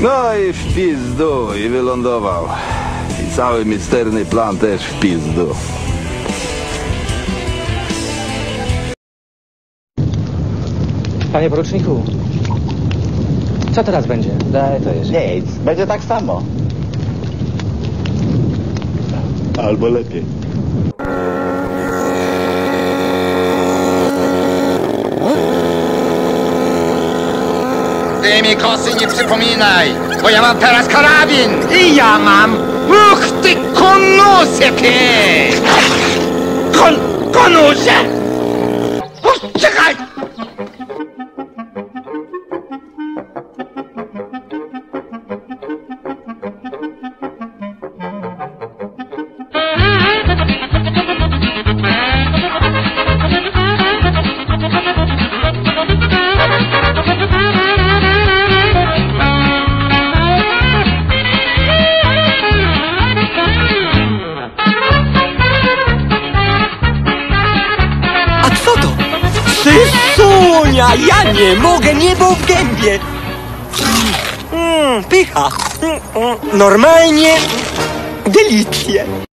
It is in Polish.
No i w pizdu i wylądował. I cały misterny plan też w pizdu. Panie poruczniku, co teraz będzie? Daj to jest. Nic, będzie tak samo. Albo lepiej. Ty mi kosy nie przypominaj, bo ja mam teraz karabin! I ja mam! Uch ty konusie ty! Konusie! Uch, czekaj! Sysunia, ja nie mogę, niebo w gębie. Pycha. Normalnie delicje.